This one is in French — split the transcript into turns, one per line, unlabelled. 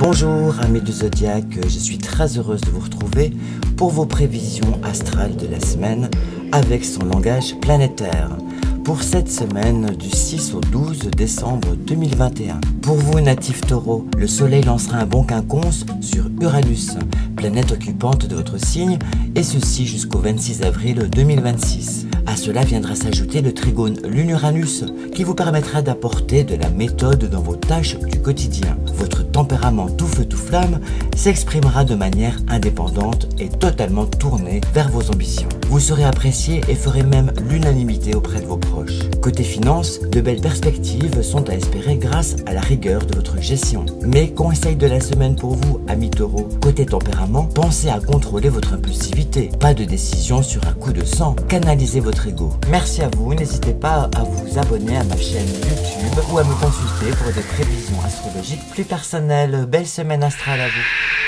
Bonjour amis du Zodiaque, je suis très heureuse de vous retrouver pour vos prévisions astrales de la semaine avec son langage planétaire. Pour cette semaine du 6 au 12 décembre 2021. Pour vous natifs taureaux, le soleil lancera un bon quinconce sur Uranus, planète occupante de votre signe, et ceci jusqu'au 26 avril 2026. À cela viendra s'ajouter le trigone Lune-Uranus qui vous permettra d'apporter de la méthode dans vos tâches du quotidien. Votre tempérament tout feu tout flamme s'exprimera de manière indépendante et totalement tournée vers vos ambitions. Vous serez apprécié et ferez même l'unanimité auprès de vos proches. Côté finances, de belles perspectives sont à espérer grâce à la rigueur de votre gestion. Mais conseil de la semaine pour vous, amis taureaux, côté tempérament, pensez à contrôler votre impulsivité. Pas de décision sur un coup de sang, canalisez votre ego. Merci à vous, n'hésitez pas à vous abonner à ma chaîne YouTube ou à me consulter pour des prévisions astrologiques plus personnelles. Belle semaine astrale à vous.